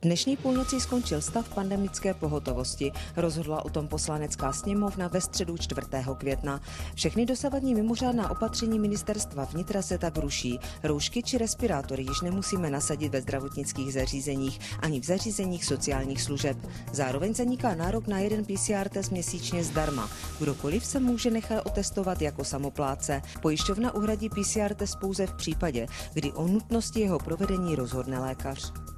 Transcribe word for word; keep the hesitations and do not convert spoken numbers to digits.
Dnešní půlnocí skončil stav pandemické pohotovosti. Rozhodla o tom poslanecká sněmovna ve středu čtvrtého května. Všechny dosavadní mimořádná opatření ministerstva vnitra se tak ruší. Roušky či respirátory již nemusíme nasadit ve zdravotnických zařízeních ani v zařízeních sociálních služeb. Zároveň zaniká nárok na jeden P C R test měsíčně zdarma. Kdokoliv se může nechat otestovat jako samoplátce. Pojišťovna uhradí P C R test pouze v případě, kdy o nutnosti jeho provedení rozhodne lékař.